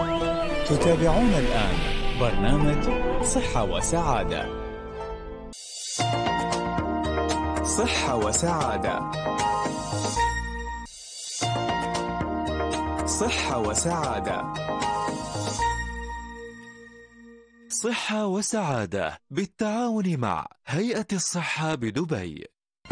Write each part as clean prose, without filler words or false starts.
تتابعون الآن برنامج صحة وسعادة. صحة وسعادة. صحة وسعادة. صحة وسعادة بالتعاون مع هيئة الصحة بدبي.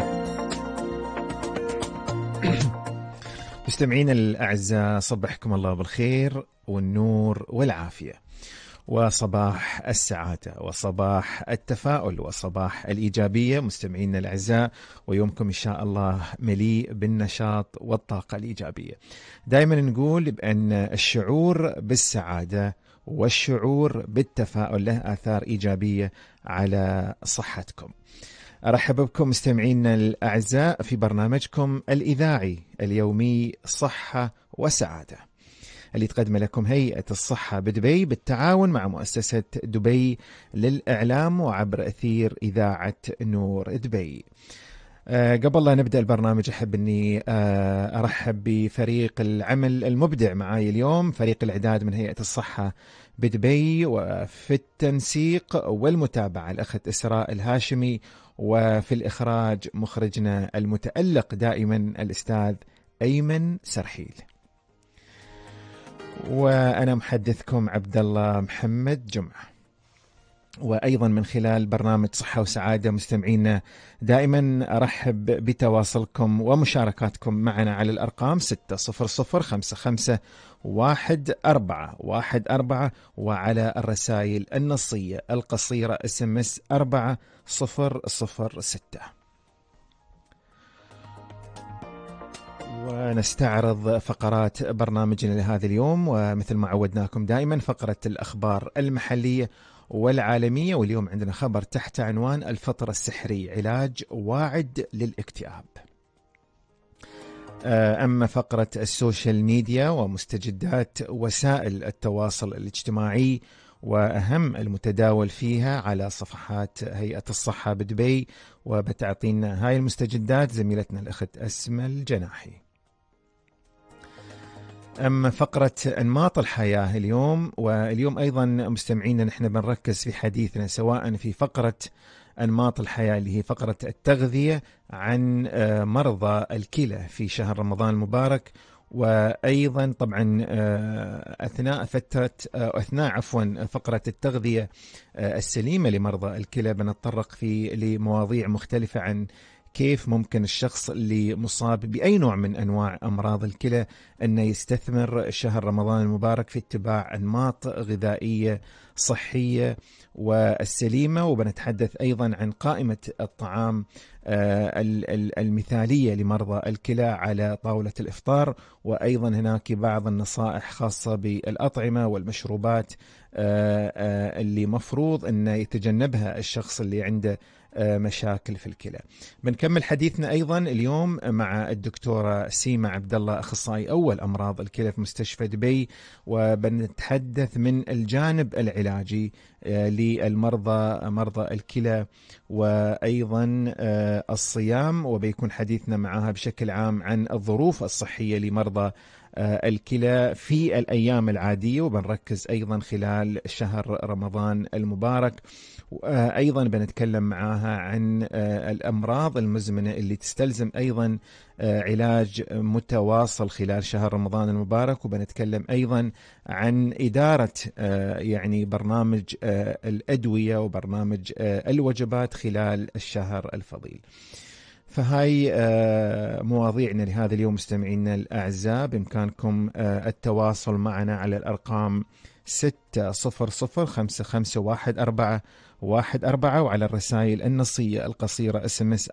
مستمعينا الأعزاء، صبحكم الله بالخير والنور والعافية، وصباح السعادة وصباح التفاؤل وصباح الإيجابية. مستمعينا الأعزاء، ويومكم إن شاء الله مليء بالنشاط والطاقة الإيجابية. دائما نقول بأن الشعور بالسعادة والشعور بالتفاؤل له آثار إيجابية على صحتكم. أرحب بكم مستمعينا الأعزاء في برنامجكم الإذاعي اليومي صحة وسعادة، اللي تقدم لكم هيئة الصحة بدبي بالتعاون مع مؤسسة دبي للإعلام وعبر أثير إذاعة نور دبي. قبل لا نبدأ البرنامج أحب أني أرحب بفريق العمل المبدع معاي اليوم، فريق الإعداد من هيئة الصحة بدبي، وفي التنسيق والمتابعة الأخت إسراء الهاشمي، وفي الإخراج مخرجنا المتألق دائما الأستاذ أيمن سرحيل، وأنا محدثكم عبد الله محمد جمعة. وأيضا من خلال برنامج صحة وسعادة مستمعينا دائما أرحب بتواصلكم ومشاركاتكم معنا على الأرقام 600551414 وعلى الرسائل النصية القصيرة SMS 4006. ونستعرض فقرات برنامجنا لهذا اليوم، ومثل ما عودناكم دائما فقرة الأخبار المحلية والعالمية، واليوم عندنا خبر تحت عنوان الفطر السحري علاج واعد للاكتئاب. أما فقرة السوشيال ميديا ومستجدات وسائل التواصل الاجتماعي وأهم المتداول فيها على صفحات هيئة الصحة بدبي، وبتعطينا هاي المستجدات زميلتنا الأخت أسمى الجناحي. أما فقرة أنماط الحياة اليوم، واليوم أيضا مستمعينا نحن بنركز في حديثنا سواء في فقرة أنماط الحياة اللي هي فقرة التغذية عن مرضى الكلى في شهر رمضان المبارك، وأيضا طبعا أثناء فقرة التغذية السليمة لمرضى الكلى بنتطرق لمواضيع مختلفة عن كيف ممكن الشخص اللي مصاب بأي نوع من أنواع أمراض الكلى أنه يستثمر شهر رمضان المبارك في اتباع أنماط غذائية صحية والسليمة. وبنتحدث أيضا عن قائمة الطعام المثالية لمرضى الكلى على طاولة الإفطار، وأيضا هناك بعض النصائح خاصة بالأطعمة والمشروبات اللي مفروض أن يتجنبها الشخص اللي عنده مشاكل في الكلى. بنكمل حديثنا أيضا اليوم مع الدكتورة سيما عبد الله، أخصائي أول أمراض الكلى في مستشفى دبي، وبنتحدث من الجانب العلاجي للمرضى مرضى الكلى وأيضا الصيام، وبيكون حديثنا معها بشكل عام عن الظروف الصحية لمرضى الكلى في الأيام العادية، وبنركز أيضا خلال شهر رمضان المبارك. أيضا بنتكلم معها عن الأمراض المزمنة اللي تستلزم أيضا علاج متواصل خلال شهر رمضان المبارك، وبنتكلم أيضا عن إدارة يعني برنامج الأدوية وبرنامج الوجبات خلال الشهر الفضيل. فهاي مواضيعنا لهذا اليوم مستمعينا الأعزاء. بإمكانكم التواصل معنا على الأرقام 600551414 وعلى الرسائل النصية القصيرة SMS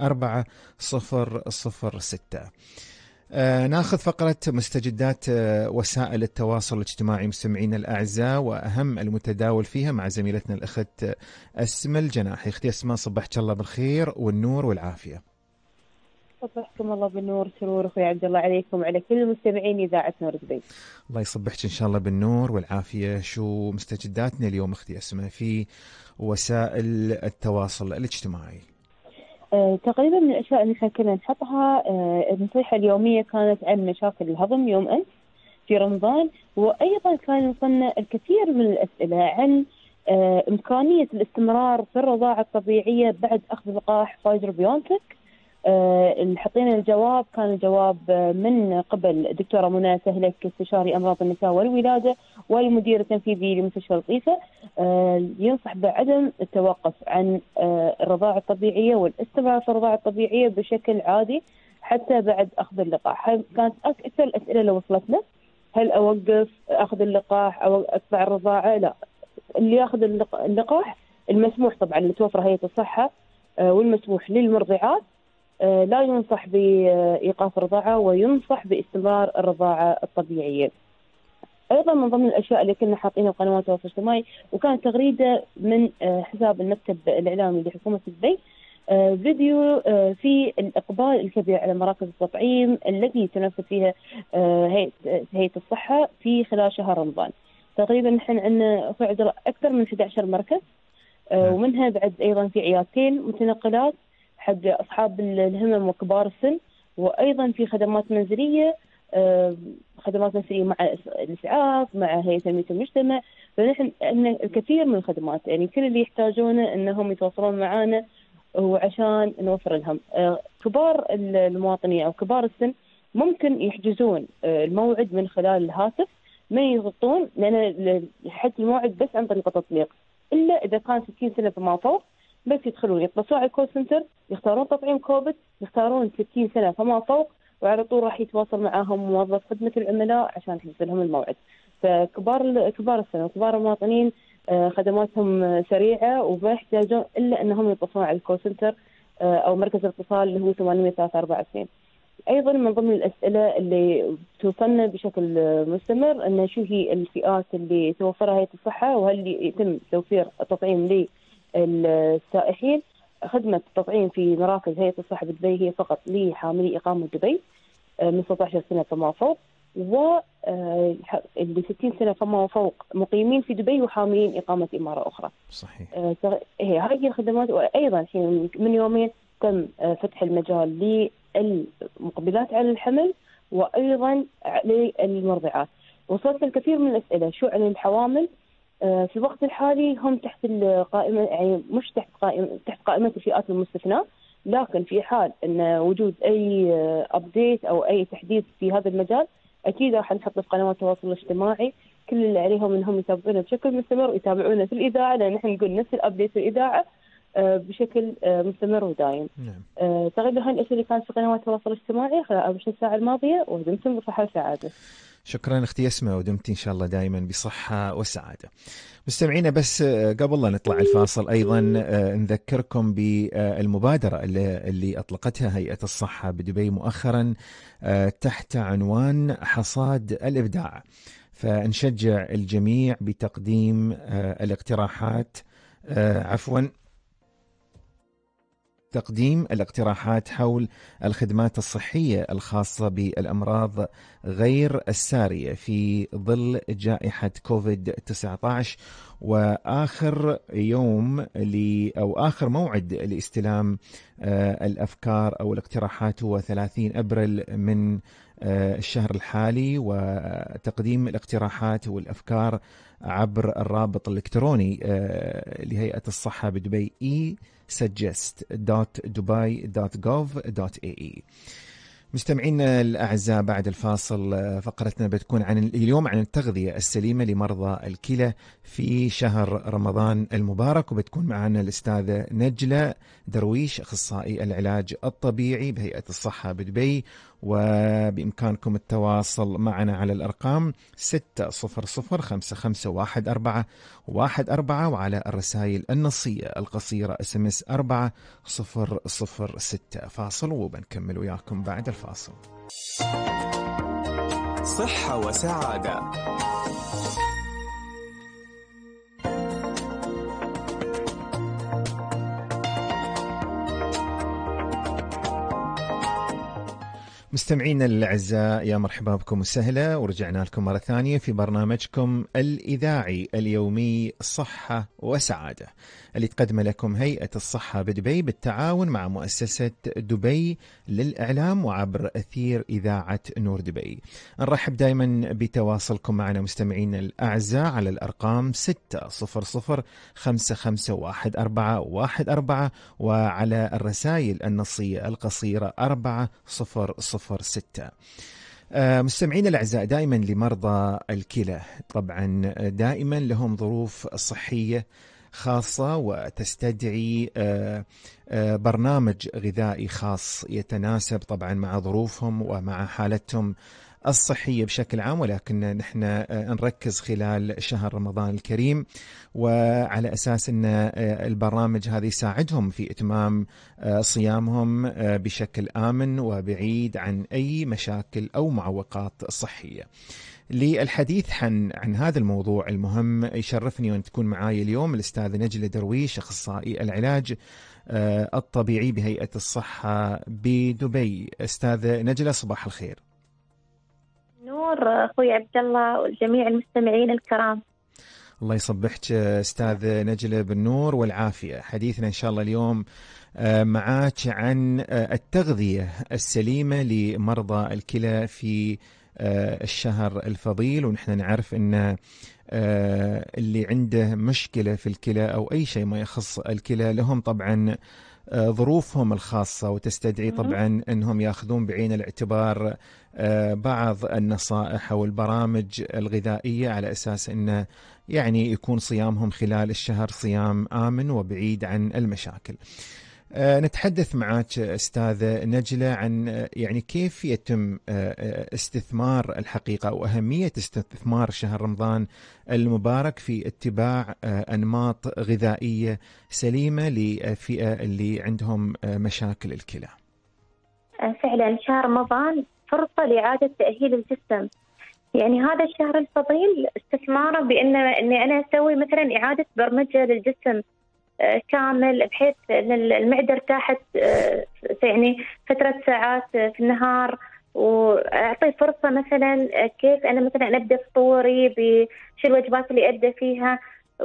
4006. ناخذ فقرة مستجدات وسائل التواصل الاجتماعي مستمعينا الأعزاء، وأهم المتداول فيها مع زميلتنا الأخت أسمى الجناحي. أختي أسمى، صبحك الله بالخير والنور والعافية. صبحكم الله بالنور سرور أخوي عبد الله عليكم وعلى كل المستمعين إذاعة نور دبي. الله يصبحك إن شاء الله بالنور والعافية. شو مستجداتنا اليوم أختي أسمى في وسائل التواصل الاجتماعي؟ تقريبا من الأشياء اللي احنا كنا نحطها النصيحة اليومية كانت عن مشاكل الهضم يوم أمس. في رمضان. وأيضا كان يوصلنا الكثير من الأسئلة عن إمكانية الاستمرار في الرضاعة الطبيعية بعد أخذ لقاح فايزر بيونتك. اللي حطينا الجواب كان الجواب من قبل الدكتورة منى سهلك، استشاري أمراض النساء والولادة والمدير التنفيذي لمستشفى القيفة. ينصح بعدم التوقف عن الرضاعة الطبيعية والاستمرار في الرضاعة الطبيعية بشكل عادي حتى بعد أخذ اللقاح. كانت أكثر الأسئلة اللي وصلتنا، هل أوقف أخذ اللقاح أو أتبع الرضاعة؟ لا، اللي ياخذ اللقاح المسموح طبعا اللي توفر هيئة الصحة والمسموح للمرضعات لا ينصح بإيقاف الرضاعة وينصح باستمرار الرضاعة الطبيعية. أيضا من ضمن الأشياء اللي كنا حاطينها بقنوات التواصل الاجتماعي وكانت تغريدة من حساب المكتب الإعلامي لحكومة دبي، فيديو في الإقبال الكبير على مراكز التطعيم التي تنفذ فيها هيئة الصحة في خلال شهر رمضان. تقريبا نحن عندنا أكثر من 11 مركز، ومنها بعد أيضا في عيادتين متنقلات حق أصحاب الهمم وكبار السن، وأيضا في خدمات منزلية مع الإسعاف مع هيئة تنمية المجتمع. فنحن عندنا الكثير من الخدمات، يعني كل اللي يحتاجونه أنهم يتواصلون معنا وعشان نوفر لهم. كبار المواطنين أو كبار السن ممكن يحجزون الموعد من خلال الهاتف، ما يغطون لأن حد الموعد بس عن طريق التطبيق، إلا إذا كان 60 سنة فما فوق بس يدخلون يتصلون على الكول سنتر، يختارون تطعيم كوفيد، يختارون 60 سنة فما فوق، وعلى طول راح يتواصل معهم موظف خدمة العملاء عشان يحجز لهم الموعد. فكبار السن وكبار المواطنين خدماتهم سريعة وما يحتاجون إلا أنهم يتصلون على الكول سنتر أو مركز الاتصال اللي هو 800-342. أيضا من ضمن الأسئلة اللي توصلنا بشكل مستمر أن شو هي الفئات اللي توفرها هيئة الصحة وهل يتم توفير التطعيم للسائحين. خدمة التطعيم في مراكز هيئة الصحة بدبي هي فقط لحاملي إقامة دبي من 16 سنة فما فوق، واللي 60 سنة فما فوق مقيمين في دبي وحاملين إقامة إمارة أخرى. صحيح. هذه الخدمات. وأيضا من يومين تم فتح المجال للمقبلات على الحمل وأيضا للمرضعات. وصلت الكثير من الأسئلة شو عن الحوامل. في الوقت الحالي هم تحت القائمة، يعني مش تحت قائمة الفئات المستثناة، لكن في حال أن وجود أي أبديت أو أي تحديث في هذا المجال أكيد راح نحطه في قنوات التواصل الاجتماعي. كل اللي عليهم أنهم يتابعونا بشكل مستمر ويتابعونا في الإذاعة، لأن نحن نقول نفس الأبديت في الإذاعة بشكل مستمر ودائم. نعم. تقريبا هاي الأشياء اللي كانت في قنوات التواصل الاجتماعي خلال 24 ساعة الماضية، ودمتم بصحة وسعادة. شكرا اختي اسماء، ودمتي ان شاء الله دائما بصحه وسعاده. مستمعينا، بس قبل لا نطلع الفاصل ايضا نذكركم بالمبادره اللي اطلقتها هيئه الصحه بدبي مؤخرا تحت عنوان حصاد الابداع. فنشجع الجميع بتقديم تقديم الاقتراحات حول الخدمات الصحية الخاصة بالأمراض غير السارية في ظل جائحة كوفيد-19. وآخر آخر موعد لاستلام الأفكار أو الاقتراحات هو 30 أبريل من الشهر الحالي، وتقديم الاقتراحات والأفكار عبر الرابط الإلكتروني لهيئة الصحة بدبي suggest.dubai.gov.ae. مستمعينا الأعزاء، بعد الفاصل فقرتنا بتكون اليوم عن التغذية السليمة لمرضى الكلى في شهر رمضان المبارك، وبتكون معنا الأستاذة نجلة درويش أخصائي العلاج الطبيعي بهيئة الصحة بدبي. وبإمكانكم التواصل معنا على الأرقام 600551414 وعلى الرسائل النصية القصيرة SMS 4006. فاصل وبنكمل وياكم بعد الفاصل. صحة وسعادة. مستمعينا الأعزاء، يا مرحبا بكم وسهلا، ورجعنا لكم مرة ثانية في برنامجكم الإذاعي اليومي صحة وسعادة، اللي تقدم لكم هيئة الصحة بدبي بالتعاون مع مؤسسة دبي للإعلام وعبر أثير إذاعة نور دبي. نرحب دائما بتواصلكم معنا مستمعينا الأعزاء على الأرقام 600551414 وعلى الرسائل النصية القصيرة 4006. مستمعينا الأعزاء، دائما لمرضى الكلى طبعا دائما لهم ظروف صحية خاصة وتستدعي برنامج غذائي خاص يتناسب طبعا مع ظروفهم ومع حالتهم الصحية بشكل عام، ولكن نحن نركز خلال شهر رمضان الكريم وعلى أساس أن البرامج هذه يساعدهم في إتمام صيامهم بشكل آمن وبعيد عن أي مشاكل أو معوقات صحية. للحديث عن هذا الموضوع المهم يشرفني أن تكون معاي اليوم الأستاذة نجلة درويش، أخصائي العلاج الطبيعي بهيئة الصحة بدبي. أستاذة نجلة، صباح الخير. نور أخوي عبد الله والجميع المستمعين الكرام. الله يصبحك أستاذ نجلة بالنور والعافية. حديثنا إن شاء الله اليوم معاك عن التغذية السليمة لمرضى الكلى في الشهر الفضيل، ونحن نعرف أن اللي عنده مشكلة في الكلى أو أي شيء ما يخص الكلى لهم طبعا ظروفهم الخاصة، وتستدعي طبعا أنهم يأخذون بعين الاعتبار بعض النصائح أو البرامج الغذائية على أساس أنه يعني يكون صيامهم خلال الشهر صيام آمن وبعيد عن المشاكل. نتحدث معك أستاذة نجلة عن يعني كيف يتم استثمار الحقيقة أو أهمية استثمار شهر رمضان المبارك في اتباع أنماط غذائية سليمة للفئة اللي عندهم مشاكل الكلى. فعلا شهر رمضان فرصة لإعادة تأهيل الجسم، يعني هذا الشهر الفضيل استثماره إني أنا أسوي مثلا إعادة برمجة للجسم كامل، بحيث ان المعده ارتاحت يعني فتره ساعات في النهار، واعطي فرصه مثلا كيف انا مثلا ابدا فطوري بشو الوجبات اللي ابدا فيها.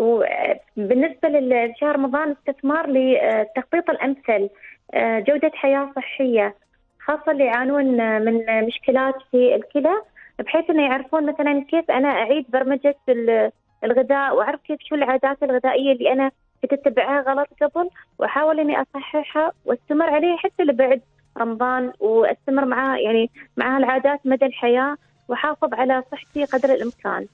وبالنسبه لشهر رمضان استثمار للتخطيط الامثل، جوده حياه صحيه، خاصه اللي يعانون من مشكلات في الكلى، بحيث انه يعرفون مثلا كيف انا اعيد برمجه الغذاء، واعرف كيف شو العادات الغذائيه اللي انا كنت اتبعها غلط قبل، واحاول اني اصححها واستمر عليها حتى لبعد رمضان، واستمر معها يعني مع العادات مدى الحياه، واحافظ على صحتي قدر الامكان.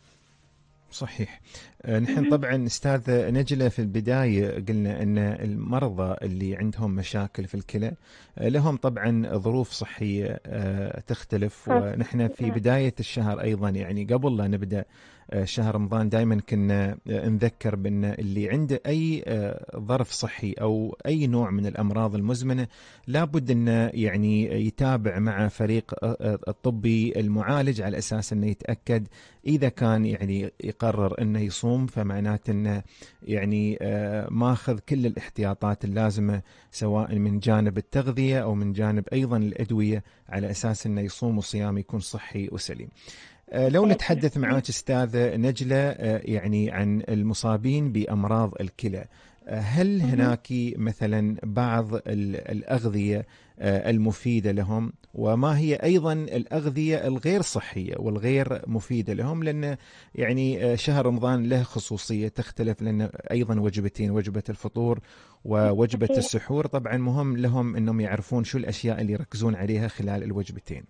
صحيح. نحن طبعا أستاذ نجلة في البداية قلنا أن المرضى اللي عندهم مشاكل في الكلى لهم طبعا ظروف صحية تختلف، ونحن في بداية الشهر أيضا يعني قبل لا نبدأ شهر رمضان دائما كنا نذكر بأن اللي عنده أي ظرف صحي أو أي نوع من الأمراض المزمنة لابد أنه يعني يتابع مع فريق الطبي المعالج على أساس أنه يتأكد إذا كان يعني يقرر أنه يصوم فمعناته أنه يعني ماخذ كل الاحتياطات اللازمة سواء من جانب التغذية أو من جانب أيضا الأدوية على أساس أنه يصوم وصيام يكون صحي وسليم. لو نتحدث معك أستاذة نجلة يعني عن المصابين بأمراض الكلى، هل هناك مثلا بعض الأغذية المفيدة لهم، وما هي أيضا الأغذية الغير صحية والغير مفيدة لهم؟ لأن يعني شهر رمضان له خصوصية تختلف، لأن أيضا وجبتين، وجبة الفطور ووجبة السحور طبعا مهم لهم أنهم يعرفون شو الأشياء اللي يركزون عليها خلال الوجبتين.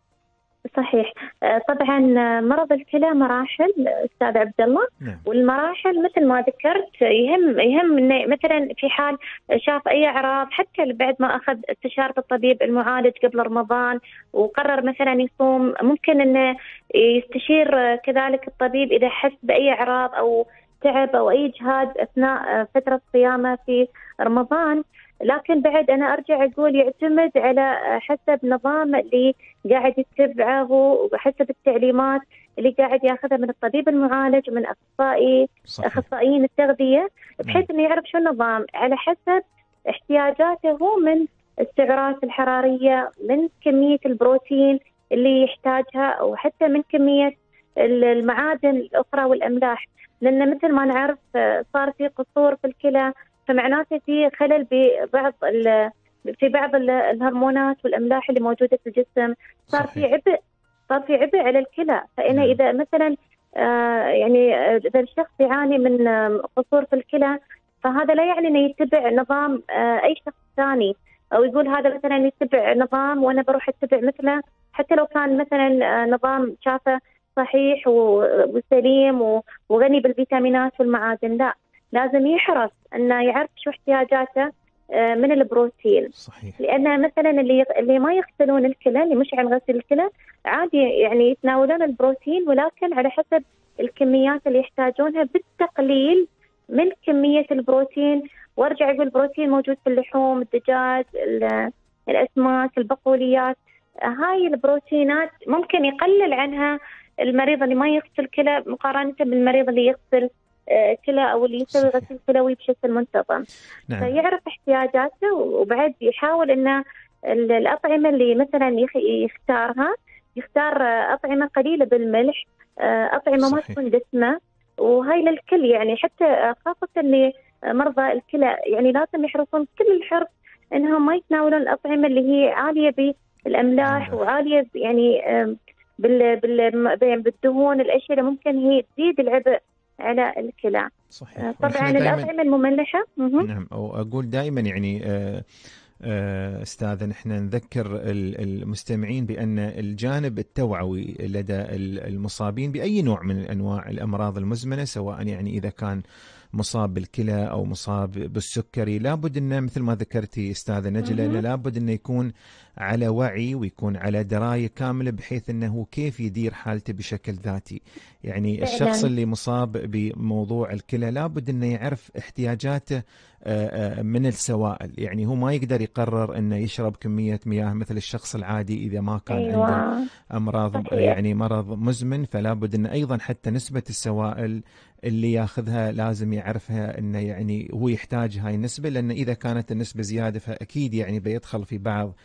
صحيح. طبعا مرض الكلى مراحل استاذ عبد الله، والمراحل مثل ما ذكرت يهم انه مثلا في حال شاف اي اعراض، حتى بعد ما اخذ استشاره الطبيب المعالج قبل رمضان وقرر مثلا يصوم، ممكن انه يستشير كذلك الطبيب اذا حس باي اعراض او تعب او اي اجهاد اثناء فتره صيامه في رمضان. لكن بعد أنا أرجع أقول يعتمد على حسب نظام اللي قاعد يتبعه وحسب التعليمات اللي قاعد ياخذها من الطبيب المعالج ومن أخصائيين التغذية، بحيث إنه يعرف شو النظام على حسب احتياجاته من السعرات الحرارية، من كمية البروتين اللي يحتاجها، وحتى من كمية المعادن الأخرى والأملاح. لأن مثل ما نعرف صار في قصور في الكلى، فمعناته في خلل في بعض الهرمونات والأملاح اللي موجودة في الجسم. صار في عبء على الكلى. فإنه إذا مثلا يعني إذا الشخص يعاني من قصور في الكلى، فهذا لا يعني أنه يتبع نظام أي شخص ثاني، أو يقول هذا مثلا يتبع نظام وأنا بروح أتبع مثله، حتى لو كان مثلا نظام شافه صحيح وسليم وغني بالفيتامينات والمعادن. لا، لازم يحرص أنه يعرف شو احتياجاته من البروتين. صحيح. لأن مثلا اللي ما يغسلون الكلى، اللي مش عن غسل الكلى، عادي يعني يتناولون البروتين، ولكن على حسب الكميات اللي يحتاجونها، بالتقليل من كمية البروتين. وارجع اقول البروتين موجود في اللحوم، الدجاج، الأسماك، البقوليات. هاي البروتينات ممكن يقلل عنها المريض اللي ما يغسل كلى مقارنة بالمريض اللي يغسل كلى أو اللي يسوي غسيل كلوي بشكل منتظم. نعم. فيعرف احتياجاته، وبعد يحاول أن الأطعمة اللي مثلا يختارها، يختار أطعمة قليلة بالملح، أطعمة ما تكون دسمة. وهاي للكل يعني، حتى خاصة اللي مرضى الكلى، يعني لازم يحرصون كل الحرص أنهم ما يتناولون الأطعمة اللي هي عالية بالأملاح وعالية يعني بالدهون، الأشياء اللي ممكن هي تزيد العبء على الكلى. صحيح. طبعا الأطعمة المملحة. نعم، أو أقول دائما يعني أستاذ، نحن نذكر المستمعين بأن الجانب التوعوي لدى المصابين بأي نوع من أنواع الأمراض المزمنة، سواء يعني إذا كان مصاب بالكلى أو مصاب بالسكري، لابد أنه مثل ما ذكرتي أستاذة نجلة، لابد أنه يكون على وعي ويكون على دراية كاملة، بحيث أنه كيف يدير حالته بشكل ذاتي. يعني الشخص اللي مصاب بموضوع الكلى لابد أنه يعرف احتياجاته من السوائل. يعني هو ما يقدر يقرر أنه يشرب كمية مياه مثل الشخص العادي إذا ما كان عنده أمراض يعني مرض مزمن. فلا بد أنه أيضا حتى نسبة السوائل اللي ياخذها لازم يعرفها، أنه يعني هو يحتاج هاي النسبة، لأن إذا كانت النسبة زيادة فأكيد يعني بيدخل في بعض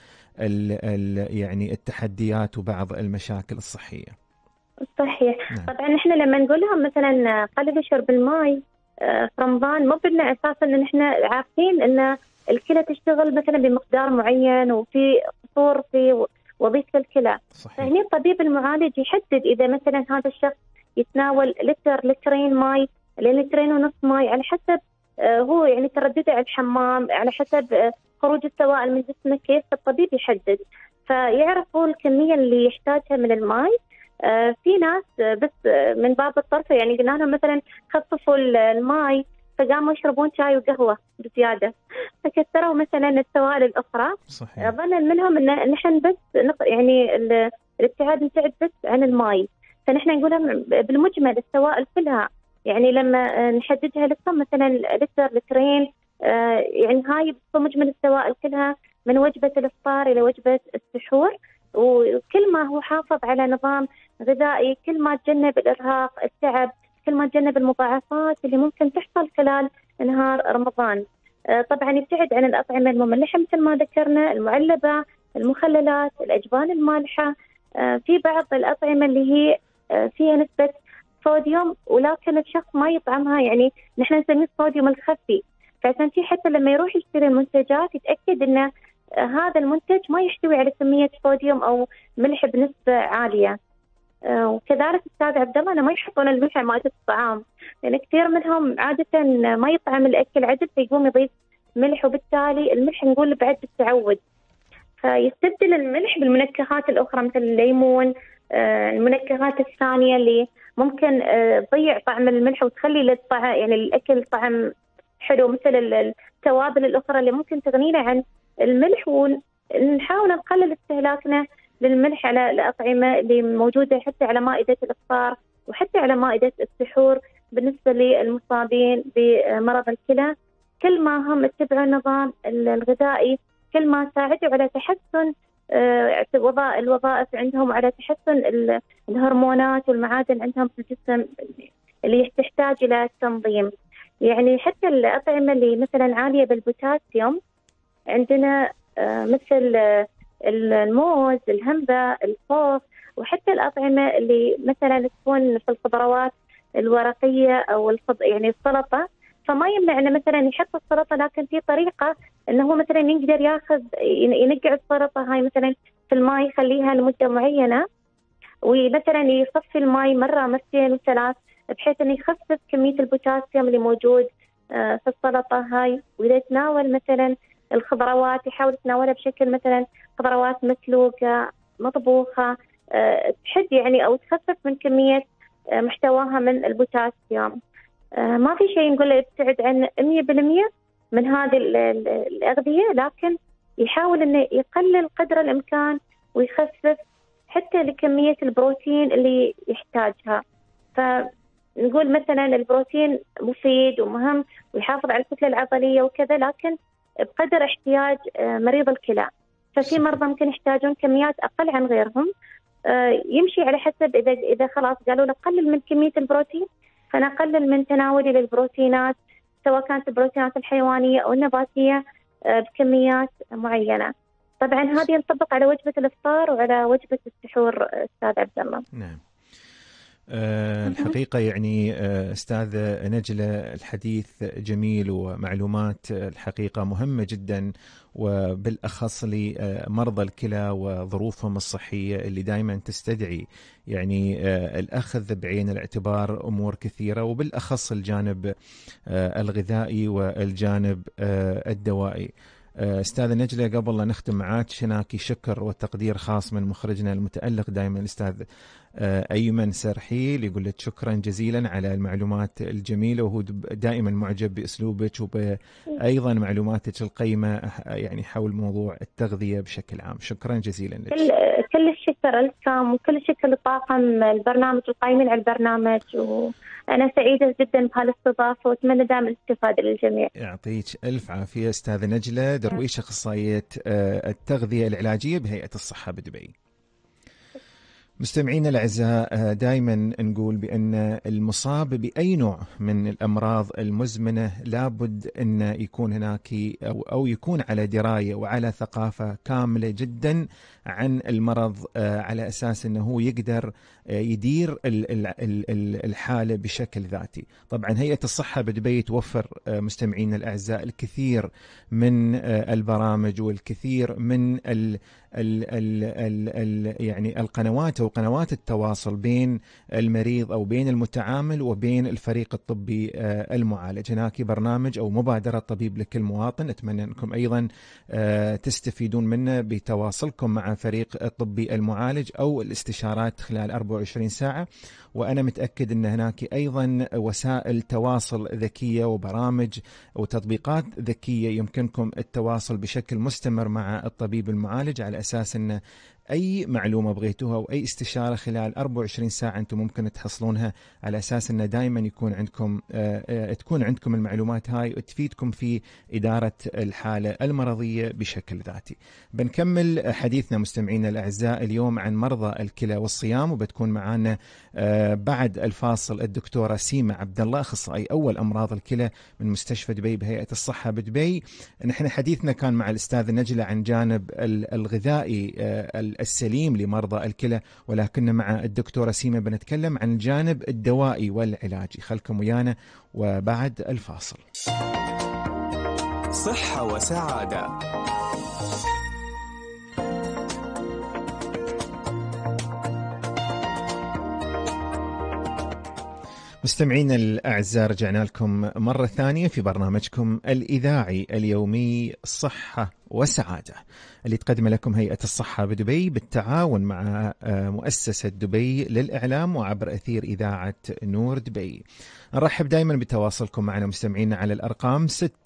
يعني التحديات وبعض المشاكل الصحية. صحيح. طبعا احنا لما نقول لهم مثلا قللوا شرب الماء في رمضان، مو بأن اساسا ان احنا عارفين ان الكلى تشتغل مثلا بمقدار معين وفي قصور في وظيفة الكلى. فهني الطبيب المعالج يحدد اذا مثلا هذا الشخص يتناول لترين ماء لترين ونص ماء، على حسب هو يعني تردده على الحمام، على حسب خروج السوائل من جسمه كيف، الطبيب يحدد. فيعرف هو الكمية اللي يحتاجها من الماء. في ناس بس من باب الطرف يعني قلنا لهم مثلا خففوا الماء، فقاموا يشربون شاي وقهوة بزيادة، فكثروا مثلا السوائل الأخرى. ظنا منهم إن نحن بس يعني الابتعاد نبتعد بس عن الماء. فنحن نقول لهم بالمجمل السوائل كلها، يعني لما نحددها لكم مثلا لترين، يعني هاي بمجمل السوائل كلها من وجبة الإفطار إلى وجبة السحور. وكل ما هو حافظ على نظام غذائي، كل ما تجنب الإرهاق، التعب، كل ما تجنب المضاعفات اللي ممكن تحصل خلال نهار رمضان. طبعا يبتعد عن الأطعمة المملحة مثل ما ذكرنا، المعلبة، المخللات، الأجبان المالحة. في بعض الأطعمة اللي هي فيها نسبة صوديوم ولكن الشخص ما يطعمها، يعني نحن نسميه الصوديوم الخفي. فعشان في حتى لما يروح يشتري المنتجات يتأكد أن هذا المنتج ما يحتوي على كمية صوديوم أو ملح بنسبة عالية. وكذلك أستاذ عبد الله، أنا ما يحطون الملح مع الطعام، لأن يعني كثير منهم عادة ما يطعم الأكل عدل فيقوم يضيف ملح، وبالتالي الملح نقول بعد بالتعود، فيستبدل الملح بالمنكهات الأخرى مثل الليمون، المنكهات الثانية اللي ممكن تضيع طعم الملح وتخلي للطعم يعني الأكل طعم حلو، مثل التوابل الأخرى اللي ممكن تغنينا عن الملح. ونحاول نقلل استهلاكنا للملح على الأطعمة اللي موجودة حتى على مائدة الإفطار وحتى على مائدة السحور. بالنسبة للمصابين بمرض الكلى، كل ما هم اتبعوا النظام الغذائي كل ما ساعدوا على تحسن الوظائف عندهم، وعلى تحسن الهرمونات والمعادن عندهم في الجسم اللي تحتاج إلى تنظيم. يعني حتى الأطعمة اللي مثلا عالية بالبوتاسيوم، عندنا مثل الموز، الهمبة، الخوخ، وحتى الأطعمة اللي مثلا تكون في الخضروات الورقية أو يعني السلطة. فما يمنع أنه مثلا يحط السلطة، لكن في طريقة أنه هو مثلا يقدر ينقع السلطة هاي مثلا في الماء، يخليها لمدة معينة، ومثلا يصفي الماء مرة مرتين وثلاث، بحيث أنه يخفف كمية البوتاسيوم اللي موجود في السلطة هاي. وإذا يتناول مثلا الخضروات يحاول يتناولها بشكل مثلا خضروات مسلوقة مطبوخة، تحد يعني أو تخفف من كمية محتواها من البوتاسيوم. ما في شيء نقول له يبتعد عن 100% من هذه الأغذية، لكن يحاول أنه يقلل قدر الإمكان ويخفف حتى لكمية البروتين اللي يحتاجها. فنقول مثلا البروتين مفيد ومهم ويحافظ على الكتلة العضلية وكذا، لكن بقدر احتياج مريض الكلى. ففي مرضى ممكن يحتاجون كميات أقل عن غيرهم، يمشي على حسب إذا خلاص قالوا له قلل من كمية البروتين، فنقلل من تناولي للبروتينات، سواء كانت البروتينات الحيوانية أو النباتية بكميات معينة. طبعا هذه ينطبق على وجبة الإفطار وعلى وجبة السحور أستاذ عبد الله. نعم. الحقيقة يعني أستاذ نجلة الحديث جميل ومعلومات الحقيقة مهمة جدا، وبالأخص لمرضى الكلى وظروفهم الصحية اللي دائما تستدعي يعني الأخذ بعين الاعتبار أمور كثيرة، وبالأخص الجانب الغذائي والجانب الدوائي. أستاذ نجلة، قبل لا نختم معاك شناكي شكر وتقدير خاص من مخرجنا المتألق دائما الأستاذ أيمن سرحيل، يقول لك شكرا جزيلا على المعلومات الجميلة، وهو دائما معجب بأسلوبك وأيضا معلوماتك القيمة يعني حول موضوع التغذية بشكل عام. شكرا جزيلا لك. كل الشكر لكم وكل الشكر لطاقم البرنامج القائمين على البرنامج، وأنا سعيدة جدا بهالاستضافة وأتمنى دائما الاستفادة للجميع. يعطيك ألف عافية أستاذة نجلة درويش، أخصائية التغذية العلاجية بهيئة الصحة بدبي. مستمعينا الأعزاء، دائما نقول بأن المصاب بأي نوع من الأمراض المزمنة لابد أن يكون هناك أو يكون على دراية وعلى ثقافة كاملة جدا عن المرض، على أساس أنه يقدر يدير الحالة بشكل ذاتي. طبعا هيئة الصحة بدبي توفر مستمعينا الأعزاء الكثير من البرامج والكثير من يعني القنوات وقنوات التواصل بين المريض أو بين المتعامل وبين الفريق الطبي المعالج. هناك برنامج أو مبادرة طبيب لكل مواطن، أتمنى أنكم أيضا تستفيدون منه بتواصلكم مع فريق الطبي المعالج أو الاستشارات خلال 24 ساعة. وأنا متأكد أن هناك أيضا وسائل تواصل ذكية وبرامج وتطبيقات ذكية يمكنكم التواصل بشكل مستمر مع الطبيب المعالج، على أساس أن أي معلومة بغيتوها أو أي استشارة خلال 24 ساعة أنتم ممكن تحصلونها، على أساس أن دائما يكون عندكم تكون عندكم المعلومات هاي وتفيدكم في إدارة الحالة المرضية بشكل ذاتي. بنكمل حديثنا مستمعينا الأعزاء اليوم عن مرضى الكلى والصيام، وبتكون معنا بعد الفاصل الدكتورة سيمة عبد الله، أخصائي أول أمراض الكلى من مستشفى دبي بهيئة الصحة بدبي. نحن حديثنا كان مع الأستاذ نجلة عن جانب الغذائي السليم لمرضى الكلى، ولكن مع الدكتورة سيمة بنتكلم عن الجانب الدوائي والعلاجي. خلكم ويانا وبعد الفاصل. صحة وسعادة. مستمعين الأعزاء، رجعنا لكم مرة ثانية في برنامجكم الإذاعي اليومي صحة وسعادة، اللي تقدم لكم هيئة الصحة بدبي بالتعاون مع مؤسسة دبي للإعلام وعبر أثير إذاعة نور دبي. نرحب دائما بتواصلكم معنا مستمعين على الأرقام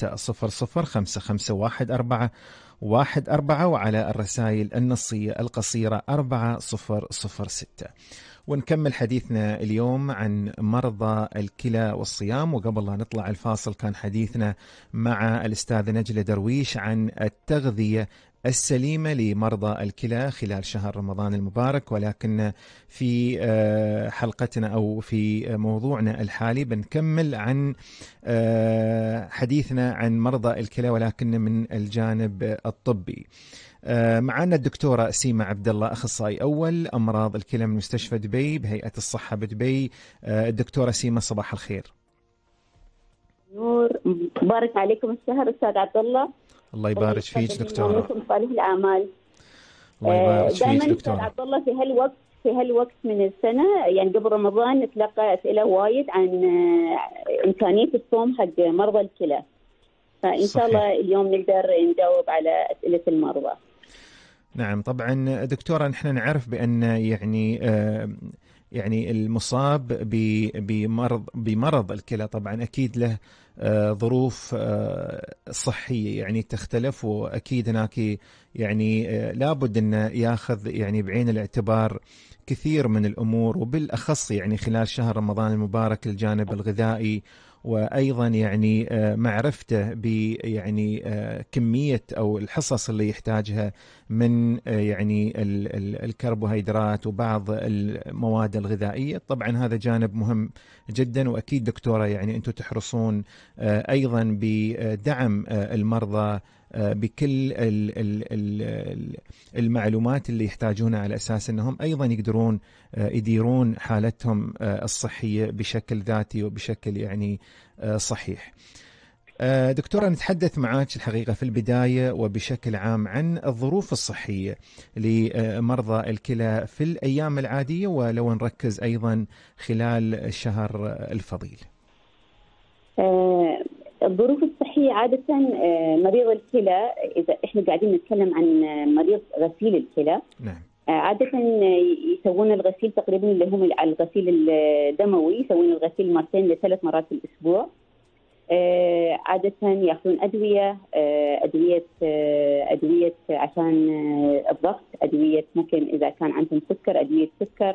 600551414 وعلى الرسائل النصية القصيرة 4006. ونكمل حديثنا اليوم عن مرضى الكلى والصيام. وقبل لا نطلع الفاصل كان حديثنا مع الأستاذ نجلة درويش عن التغذية السليمة لمرضى الكلى خلال شهر رمضان المبارك. ولكن في حلقتنا أو في موضوعنا الحالي بنكمل عن حديثنا عن مرضى الكلى ولكن من الجانب الطبي. معنا الدكتورة سيما عبد الله، أخصائي أول أمراض الكلى من مستشفى دبي بهيئة الصحة بدبي. الدكتورة سيما، صباح الخير. نور، مبارك عليكم الشهر أستاذ عبد الله. الله يبارك فيك دكتورة. ومنكم صالح الأعمال. الله يبارك فيك دائما دكتورة. أستاذ عبد الله في هالوقت من السنة، يعني قبل رمضان، نتلقى أسئلة وايد عن إمكانية الصوم حق مرضى الكلى، فإن شاء الله اليوم نقدر نجاوب على أسئلة المرضى. نعم طبعا دكتورة، نحن نعرف بأن يعني المصاب بمرض الكلى طبعا أكيد له ظروف صحية يعني تختلف، وأكيد هناك يعني لابد أن ياخذ يعني بعين الاعتبار كثير من الأمور، وبالأخص يعني خلال شهر رمضان المبارك الجانب الغذائي، وأيضا يعني معرفته ب يعني كمية أو الحصص اللي يحتاجها من يعني الكربوهيدرات وبعض المواد الغذائية. طبعا هذا جانب مهم جدا، وأكيد دكتورة يعني أنتم تحرصون أيضا بدعم المرضى بكل المعلومات اللي يحتاجونها على أساس أنهم أيضا يقدرون يديرون حالتهم الصحية بشكل ذاتي وبشكل يعني صحيح. دكتورة، نتحدث معك الحقيقة في البداية وبشكل عام عن الظروف الصحية لمرضى الكلى في الأيام العادية، ولو نركز أيضا خلال الشهر الفضيل. الظروف الصحية عادة مريض الكلى، إذا إحنا قاعدين نتكلم عن مريض غسيل الكلى، نعم، عادة يسوون الغسيل تقريبا اللي هم الغسيل الدموي، يسوون الغسيل 2 ل 3 مرات في الأسبوع. عادة يأخذون أدوية عشان الضغط، أدوية ممكن إذا كان عندهم سكر أدوية سكر.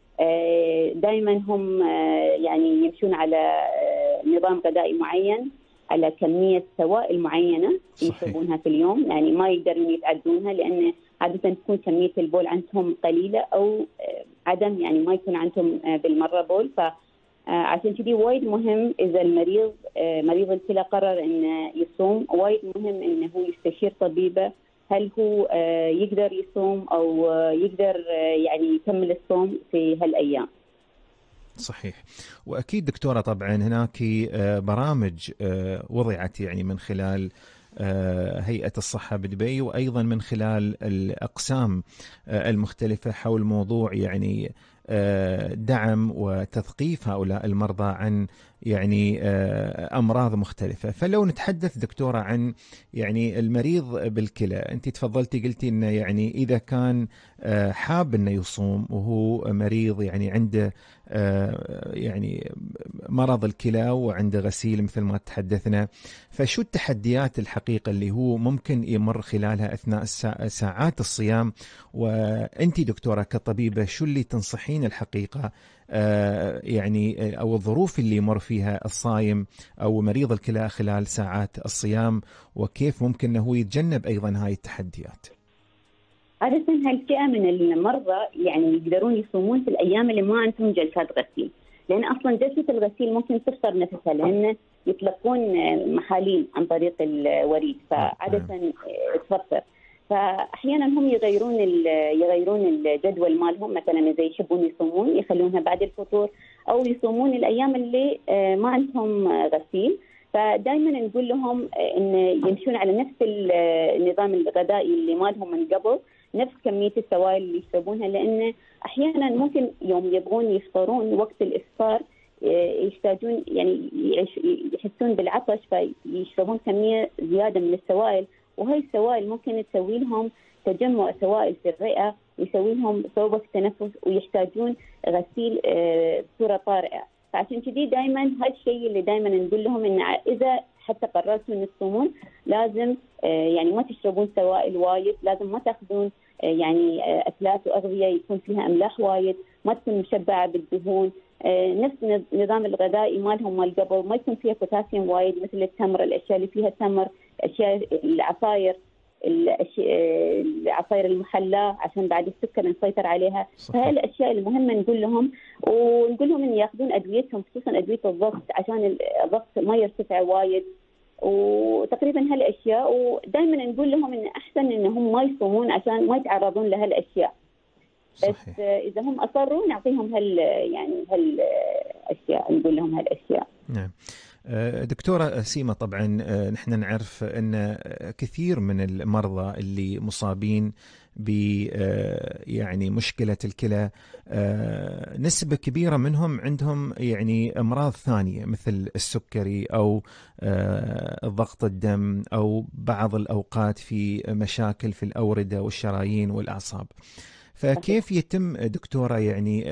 دائما هم يعني يمشون على نظام غذائي معين، على كمية سوائل معينة يشربونها في اليوم، يعني ما يقدرون يتعدونها، لأن عادة تكون كمية البول عندهم قليلة أو عدم، يعني ما يكون عندهم بالمرة بول. فعشان كذي وايد مهم إذا المريض مريض الكلى قرر إنه يصوم، وايد مهم إنه هو يستشير طبيبه هل هو يقدر يصوم أو يقدر يعني يكمل الصوم في هالأيام. صحيح. وأكيد دكتورة طبعا هناك برامج وضعت يعني من خلال هيئة الصحة بدبي، وأيضا من خلال الأقسام المختلفة حول موضوع يعني دعم وتثقيف هؤلاء المرضى عن يعني أمراض مختلفة. فلو نتحدث دكتورة عن يعني المريض بالكلى، أنت تفضلتي قلتي إنه يعني إذا كان حاب إنه يصوم وهو مريض يعني عنده يعني مرض الكلى وعنده غسيل مثل ما تحدثنا، فشو التحديات الحقيقة اللي هو ممكن يمر خلالها أثناء ساعات الصيام؟ وأنت دكتورة كطبيبة شو اللي تنصحين الحقيقة يعني أو الظروف اللي يمر فيها الصايم أو مريض الكلى خلال ساعات الصيام، وكيف ممكن أنه يتجنب أيضا هاي التحديات؟ عادة هالفئة من المرضى يعني يقدرون يصومون في الأيام اللي ما عندهم جلسات غسيل، لأن أصلا جلسة الغسيل ممكن تفطر نفسها، لأن يطلقون محاليل عن طريق الوريد، فعادة تفطر. فأحيانا هم يغيرون الجدول مالهم، مثلا إذا يحبون يصومون يخلونها بعد الفطور، أو يصومون الأيام اللي ما عندهم غسيل. فدائما نقول لهم إن يمشون على نفس النظام الغذائي اللي مالهم من قبل، نفس كمية السوائل اللي يشربونها، لأن أحيانا ممكن يوم يبغون يفطرون وقت الإفطار يحتاجون يعني يحسون بالعطش، فيشربون كمية زيادة من السوائل، وهي السوائل ممكن تسوي لهم تجمع سوائل في الرئة، ويسوي لهم صعوبة في التنفس، ويحتاجون غسيل بصورة طارئة. فعشان كذي دائما هالشيء اللي دائما نقول لهم إن إذا حتى قررتوا إن تصومون لازم يعني ما تشربون سوائل وايد، لازم ما تأخذون يعني أكلات وأغذية يكون فيها أملاح وايد، ما تكون مشبعة بالدهون، نفس النظام الغذائي مالهم مال قبل، ما يكون فيها بوتاسيوم وايد مثل التمر، الأشياء اللي فيها تمر، أشياء العصاير، العصائر المحلى عشان بعد السكر نسيطر عليها. صحيح. فهي الأشياء المهمة نقول لهم، ونقول لهم إن يأخذون أدويتهم خصوصا أدوية الضغط عشان الضغط ما يرتفع وايد، وتقريبا هالأشياء. ودائما نقول لهم إن أحسن إنهم ما يصومون عشان ما يتعرضون لهالأشياء. صحيح. بس إذا هم أصروا نعطيهم هالأشياء، نقول لهم هالأشياء. نعم. دكتورة سيما، طبعا نحن نعرف أن كثير من المرضى اللي مصابين ب يعني مشكلة الكلى، نسبة كبيرة منهم عندهم يعني أمراض ثانية مثل السكري أو ضغط الدم، أو بعض الأوقات في مشاكل في الأوردة والشرايين والأعصاب. فكيف يتم دكتورة يعني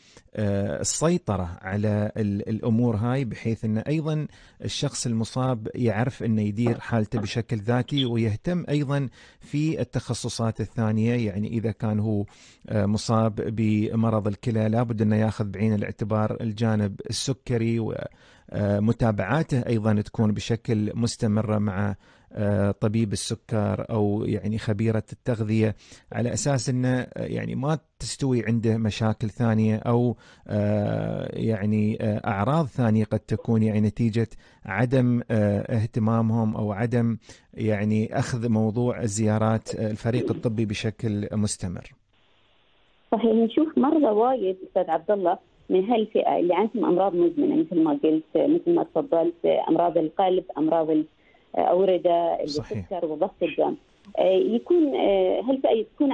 السيطرة على الأمور هاي بحيث أن أيضا الشخص المصاب يعرف أنه يدير حالته بشكل ذاتي، ويهتم أيضا في التخصصات الثانية؟ يعني إذا كان هو مصاب بمرض الكلى لابد أنه يأخذ بعين الاعتبار الجانب السكري، ومتابعاته أيضا تكون بشكل مستمرة مع طبيب السكر أو يعني خبيرة التغذية، على أساس أنه يعني ما تستوي عنده مشاكل ثانية أو يعني أعراض ثانية قد تكون يعني نتيجة عدم اهتمامهم أو عدم يعني أخذ موضوع الزيارات الفريق الطبي بشكل مستمر. صحيح. نشوف مرضى وايد أستاذ عبد الله من هالفئة اللي عندهم أمراض مزمنة مثل ما قلت، مثل ما تفضلت، أمراض القلب، أمراض الأوردة، السكر وضغط الدم. يكون هالفئة يكون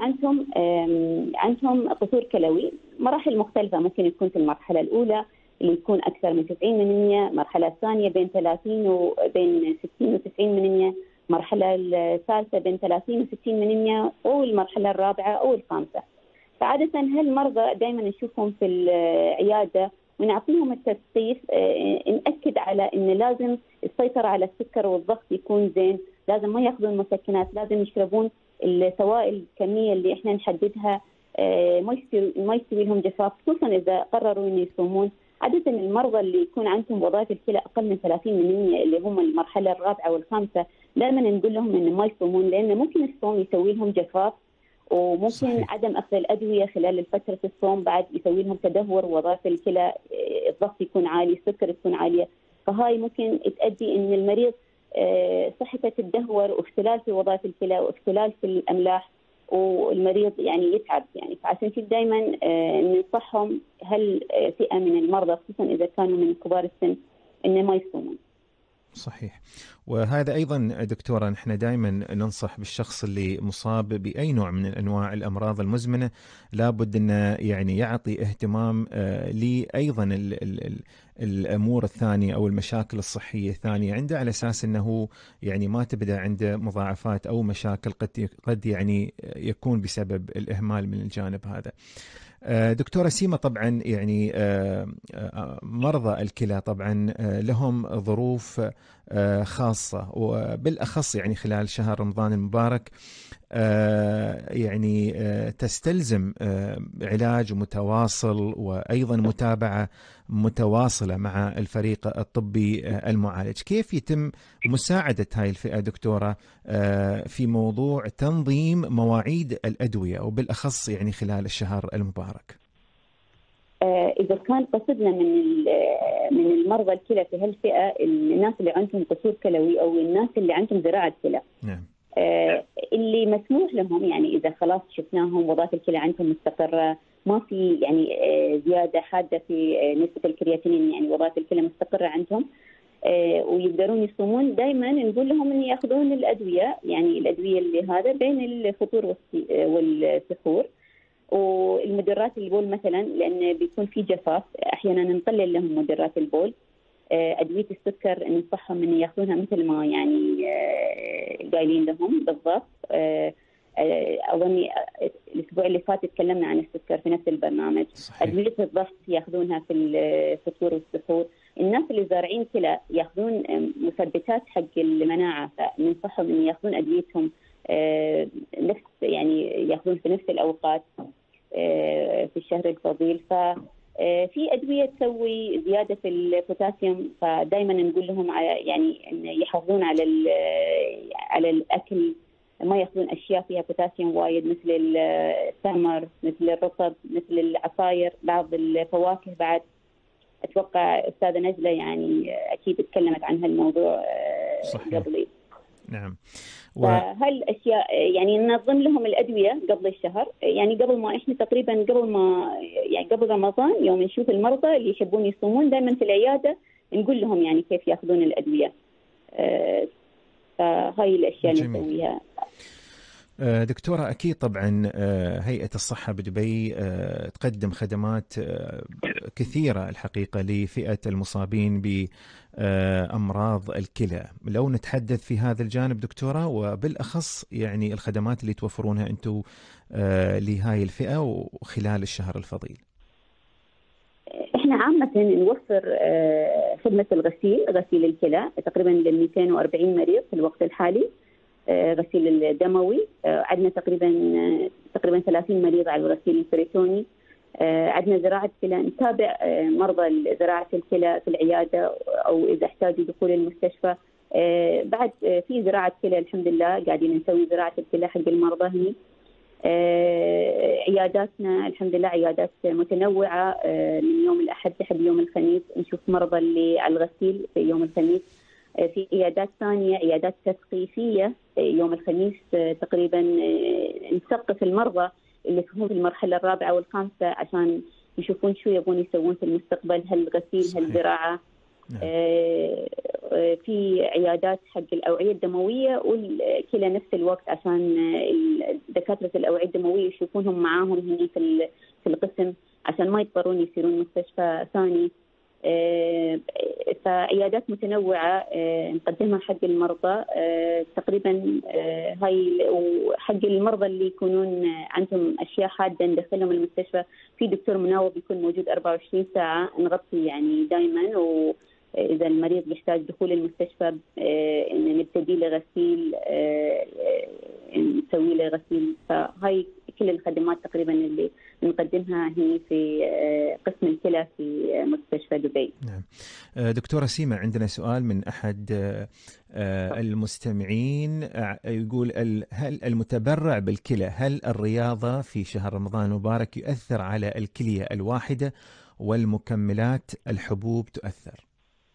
عندهم قصور كلوي مراحل مختلفة. ممكن يكون في المرحلة الأولى اللي يكون أكثر من 90%، مرحلة الثانية بين 30 وبين 60 و90%، مرحلة الثالثة بين 30 و60%، والمرحلة الرابعة أو الخامسة. فعادة هالمرضى دائما نشوفهم في العيادة ونعطيهم التثقيف، نأكد على إن لازم السيطرة على السكر والضغط يكون زين، لازم ما يأخذون مسكنات، لازم يشربون السوائل الكمية اللي إحنا نحددها، ما يستوي لهم جفاف، خصوصا إذا قرروا إن يصومون. عادة المرضى اللي يكون عندهم وظائف الكلى أقل من 30% اللي هم المرحلة الرابعة والخامسة، دائما نقول لهم إن ما يصومون، لأن ممكن الصوم يسوي لهم جفاف، وممكن صحيح. عدم أخذ الأدوية خلال فترة الصوم بعد يسوي لهم تدهور وظائف الكلى، الضغط يكون عالي، السكر تكون عالية. فهاي ممكن تؤدي إن المريض صحته تدهور، واختلال في وظائف الكلى واختلال في الأملاح، والمريض يعني يتعب. يعني فعشان كده دائما ننصحهم هالفئة من المرضى خصوصا إذا كانوا من كبار السن إنه ما يصومون. صحيح. وهذا أيضا دكتورة نحن دائما ننصح بالشخص اللي مصاب بأي نوع من أنواع الأمراض المزمنة لابد أنه يعني يعطي اهتمام لأيضا الأمور الثانية أو المشاكل الصحية الثانية عنده، على أساس أنه يعني ما تبدأ عنده مضاعفات أو مشاكل قد يعني يكون بسبب الإهمال من الجانب هذا. دكتورة سيما، طبعا يعني مرضى الكلى طبعا لهم ظروف خاصة، وبالأخص يعني خلال شهر رمضان المبارك يعني تستلزم علاج متواصل وأيضا متابعة متواصلة مع الفريق الطبي المعالج. كيف يتم مساعدة هاي الفئة دكتورة في موضوع تنظيم مواعيد الأدوية وبالأخص يعني خلال الشهر المبارك؟ إذا كان قصدنا من المرضى الكلى في هالفئة الناس اللي عندهم قصور كلوي أو الناس اللي عندهم زراعة كلى، نعم. اللي مسموح لهم يعني إذا خلاص شفناهم وظائف الكلى عندهم مستقرة، ما في يعني زيادة حادة في نسبة الكرياتينين، يعني وظائف الكلى مستقرة عندهم ويقدرون يصومون، دائما نقول لهم أن يأخذون الأدوية، يعني الأدوية اللي هذا بين الفطور والسحور، والمدرات البول مثلا لأن بيكون في جفاف أحيانا نقلل لهم مدرات البول. أدوية السكر ننصحهم أن يأخذونها مثل ما يعني قايلين لهم بالضبط. أظني الأسبوع اللي فات تكلمنا عن السكر في نفس البرنامج. صحيح. أدوية الضغط يأخذونها في الفطور والسحور. الناس اللي زارعين كلى يأخذون مثبتات حق المناعة، فننصحهم أن يأخذون أدويتهم نفس يعني يأخذون في نفس الأوقات في الشهر الفضيل. في أدوية تسوي زيادة البوتاسيوم، فدائما نقول لهم يعني أن يحافظون على الأكل ما ياخذون اشياء فيها بوتاسيوم وايد مثل التمر، مثل الرطب، مثل العصاير، بعض الفواكه بعد. اتوقع استاذه نجله يعني اكيد تكلمت عن هالموضوع قبلي. نعم. فهالاشياء يعني ننظم لهم الادويه قبل الشهر، يعني قبل ما احنا تقريبا قبل رمضان يوم نشوف المرضى اللي يحبون يصومون دائما في العياده نقول لهم يعني كيف ياخذون الادويه. فهاي الاشياء اللي نسويها. دكتورة، أكيد طبعا هيئة الصحة بدبي تقدم خدمات كثيرة الحقيقة لفئة المصابين بأمراض الكلى. لو نتحدث في هذا الجانب دكتورة، وبالأخص يعني الخدمات اللي توفرونها أنتم لهاي الفئة وخلال الشهر الفضيل. احنا عامة نوفر خدمة غسيل الكلى تقريبا ل 240 مريض في الوقت الحالي. غسيل الدموي عندنا تقريبا 30 مريض على الغسيل البريتوني. عندنا زراعة كلى، نتابع مرضى زراعة الكلى في العيادة أو إذا احتاجوا دخول المستشفى. بعد في زراعة كلى الحمد لله، قاعدين نسوي زراعة الكلى حق المرضى هني. عياداتنا الحمد لله عيادات متنوعة، من يوم الأحد لحد يوم الخميس نشوف مرضى اللي على الغسيل في يوم الخميس. في عيادات ثانية عيادات تثقيفية يوم الخميس تقريبا نثقف المرضى اللي هم في المرحلة الرابعة والخامسة عشان يشوفون شو يبون يسوون في المستقبل، هل غسيل هل زراعة. في عيادات حق الأوعية الدموية والكلى نفس الوقت عشان دكاترة الأوعية الدموية يشوفونهم معاهم هنا في القسم عشان ما يضطرون يصيرون مستشفى ثاني. فعيادات متنوعة نقدمها حق المرضى تقريبا. هاي وحق المرضى اللي يكونون عندهم أشياء حادة ندخلهم المستشفى، في دكتور مناوب يكون موجود 24 ساعة نغطي يعني دائما. وإذا المريض يحتاج دخول المستشفى إن نبتدي له غسيل، نسوي له غسيل. فهاي كل الخدمات تقريبا اللي نقدمها هنا في قسم الكلى في مستشفى دبي. نعم. دكتورة سيما، عندنا سؤال من أحد المستمعين يقول: هل المتبرع بالكلى، هل الرياضة في شهر رمضان المبارك يؤثر على الكلية الواحدة والمكملات الحبوب تؤثر؟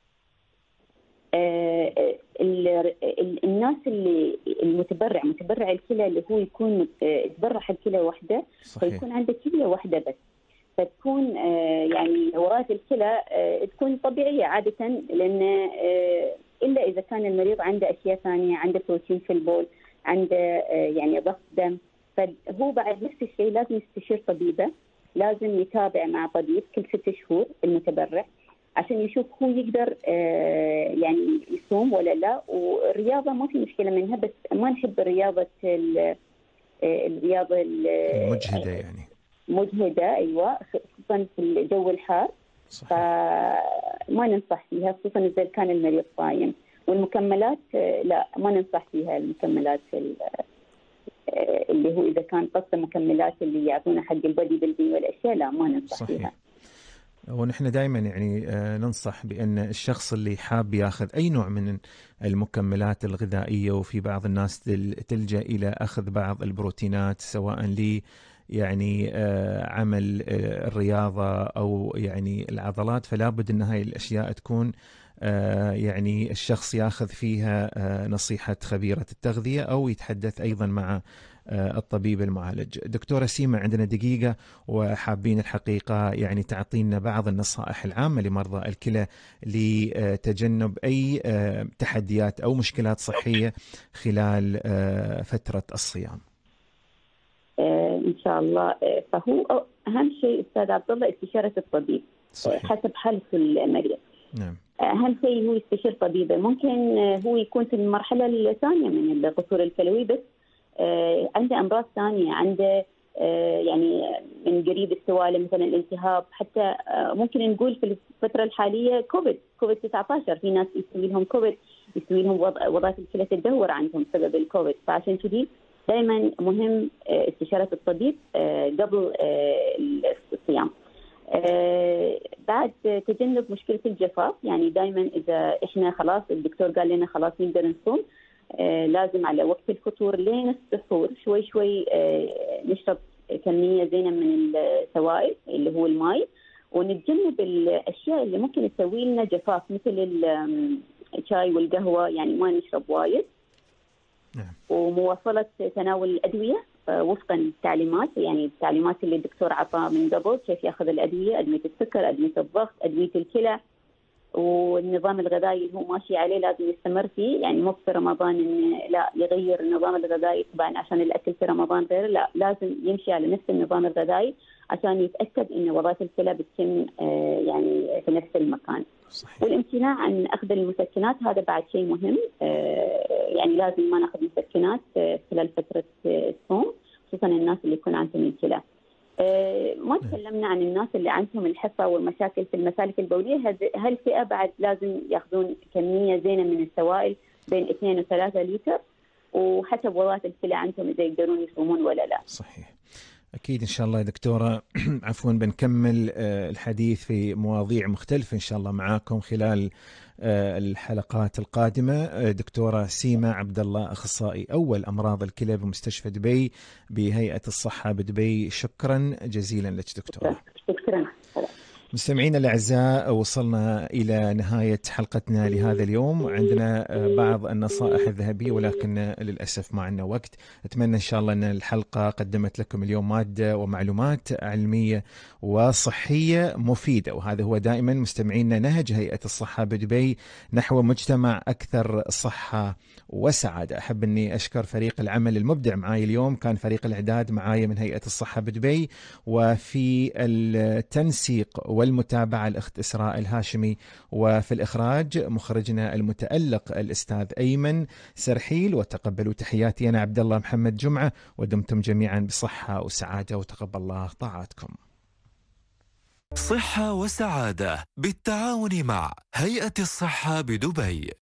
الناس اللي متبرع الكلى اللي هو يكون يتبرع حق كلى واحدة، فيكون عنده كلية واحدة بس، فتكون يعني وراثة الكلى تكون طبيعية عادة، لأن إلا إذا كان المريض عنده أشياء ثانية، عنده بروتين في البول، عنده يعني ضغط دم، فهو بعد نفس الشيء لازم يستشير طبيبه، لازم يتابع مع طبيب كل 6 شهور المتبرع عشان يشوف هو يقدر يعني يصوم ولا لا. والرياضة ما في مشكلة منها، بس ما نحب الرياضة المجهدة يعني مجهدة. أيوة، خصوصا في الجو الحار. صحيح. فما ننصح فيها، خصوصا إذا كان المريض صايم. والمكملات لا، ما ننصح فيها المكملات اللي هو إذا كان قصة مكملات اللي يعطونا حق البودي بيلدينج والأشياء، لا ما ننصح. صحيح. فيها. ونحن دائما يعني ننصح بأن الشخص اللي حاب ياخذ أي نوع من المكملات الغذائية، وفي بعض الناس تلجأ إلى أخذ بعض البروتينات سواء لي يعني عمل الرياضة أو يعني العضلات، فلا بد أن هاي الأشياء تكون يعني الشخص ياخذ فيها نصيحة خبيرة التغذية أو يتحدث أيضا مع الطبيب المعالج. دكتورة سيما، عندنا دقيقة وحابين الحقيقة يعني تعطينا بعض النصائح العامة لمرضى الكلى لتجنب أي تحديات أو مشكلات صحية خلال فترة الصيام. إن شاء الله. فهو أهم شيء أستاذ عبد الله استشارة الطبيب. صحيح. حسب حالة المريض. نعم. أهم شيء هو يستشير طبيبه. ممكن هو يكون في المرحلة الثانية من القصور الكلوي، بس عنده أمراض ثانية، عنده يعني من قريب السوالة مثلا الالتهاب، حتى ممكن نقول في الفترة الحالية كوفيد 19 في ناس يسوي لهم كوفيد، يسوي لهم وظائف الكلى تدهور عندهم بسبب الكوفيد. فعشان كذي دائما مهم استشارة الطبيب قبل الصيام. بعد تجنب مشكلة الجفاف، يعني دائما إذا إحنا خلاص الدكتور قال لنا خلاص نقدر نصوم، لازم على وقت الفطور لين السحور شوي شوي نشرب كمية زينة من السوائل اللي هو الماء، ونتجنب الأشياء اللي ممكن تسوي لنا جفاف مثل الشاي والقهوة، يعني ما نشرب وايد. ومواصلة تناول الأدوية وفقا للتعليمات، يعني التعليمات اللي الدكتور عطاه من قبل، كيف ياخذ الأدوية، أدوية السكر، أدوية الضغط، أدوية الكلى، والنظام الغذائي اللي هو ماشي عليه لازم يستمر فيه. يعني مو في رمضان إن لا يغير النظام الغذائي طبعا عشان الأكل في رمضان غير، لا لازم يمشي على نفس النظام الغذائي عشان يتأكد إن وظائف الكلى بتتم يعني في نفس المكان. صحيح. والامتناع عن أخذ المسكنات هذا بعد شيء مهم، يعني لازم ما نأخذ مسكنات خلال فترة الصوم، خصوصا الناس اللي يكون عندهم الكلى. ما تكلمنا عن الناس اللي عندهم الحصى والمشاكل في المسالك البولية، هالفئة بعد لازم يأخذون كمية زينة من السوائل بين 2 و 3 لتر، وحسب وظائف الكلى عندهم إذا يقدرون يصومون ولا لا. صحيح. أكيد إن شاء الله يا دكتورة. عفوا بنكمل الحديث في مواضيع مختلفة إن شاء الله معاكم خلال الحلقات القادمة. دكتورة سيما عبد الله، أخصائي أول أمراض الكلى بمستشفى دبي بهيئة الصحة بدبي، شكرا جزيلا لك دكتورة. شكرا. مستمعينا الأعزاء، وصلنا إلى نهاية حلقتنا لهذا اليوم. عندنا بعض النصائح الذهبية ولكن للأسف ما عندنا وقت. أتمنى إن شاء الله أن الحلقة قدمت لكم اليوم مادة ومعلومات علمية وصحية مفيدة، وهذا هو دائما مستمعينا نهج هيئة الصحة بدبي نحو مجتمع أكثر صحة وسعادة. أحب أني أشكر فريق العمل المبدع معاي اليوم، كان فريق الإعداد معاي من هيئة الصحة بدبي، وفي التنسيق والمتابعة الأخت إسراء الهاشمي، وفي الإخراج مخرجنا المتألق الأستاذ أيمن سرحيل. وتقبلوا تحياتي، أنا عبد الله محمد جمعة، ودمتم جميعا بصحة وسعادة، وتقبل الله طاعتكم. صحة وسعادة بالتعاون مع هيئة الصحة بدبي.